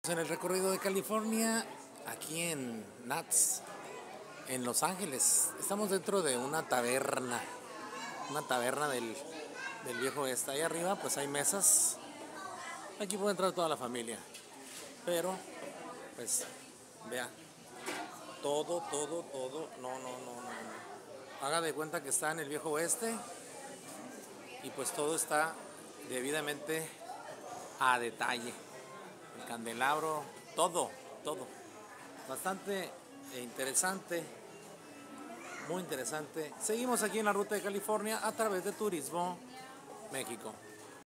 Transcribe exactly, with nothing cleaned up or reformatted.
En el recorrido de California, aquí en Nats, en Los Ángeles. Estamos dentro de una taberna, una taberna del, del viejo oeste. Ahí arriba pues hay mesas, aquí puede entrar toda la familia, pero pues vea, todo, todo, todo, no, no, no, no, no. Haga de cuenta que está en el viejo oeste y pues todo está debidamente a detalle. El candelabro, todo, todo. Bastante interesante, muy interesante. Seguimos aquí en la ruta de California a través de Turismo México.